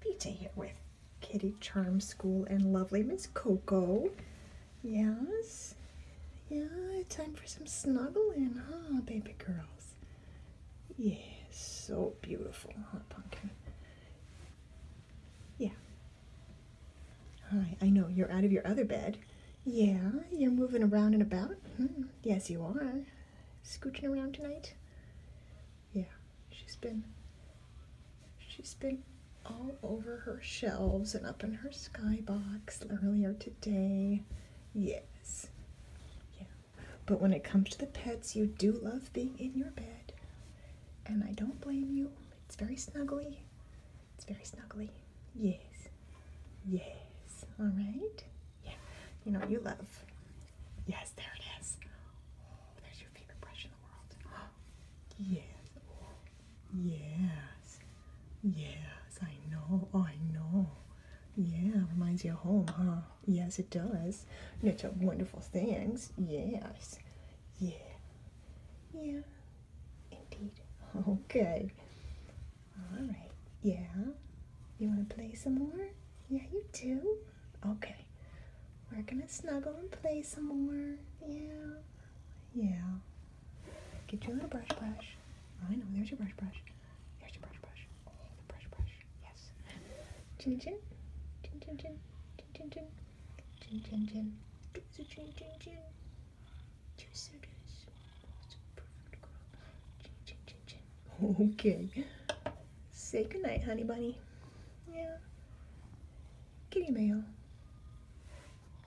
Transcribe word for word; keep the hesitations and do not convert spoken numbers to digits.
Pizza here with Kitty Charm School and lovely Miss Coco. Yes? Yeah, time for some snuggling, huh, baby girls? Yes, so beautiful, huh, Pumpkin? Yeah. Hi, I know, you're out of your other bed. Yeah, you're moving around and about? Hmm. Yes, you are. Scooching around tonight? Yeah, she's been, she's been all over her shelves and up in her skybox earlier today. Yes. Yeah. But when it comes to the pets, you do love being in your bed. And I don't blame you. It's very snuggly. It's very snuggly. Yes. Yes. All right? Yeah. You know what you love. Yes, there it is. Oh, there's your favorite brush in the world. Yes. Yes. Yes, I know. Oh, I know. Yeah, reminds you of home, huh? Yes, it does. It's a wonderful things. Yes. Yeah. Yeah. Indeed. Okay. All right. Yeah. You want to play some more? Yeah, you do. Okay. We're gonna snuggle and play some more. Yeah. Yeah. Get you a little brush brush. I know. There's your brush brush. There's your brush brush. Oh, the brush brush. Yes. Chin chin. Chin chin chin. Chin chin chin. Chin chin chin. Do the chin chin chin. Just so this. Perfect girl. Chin chin chin chin. Okay. Say goodnight, honey bunny. Yeah. Kitty mail.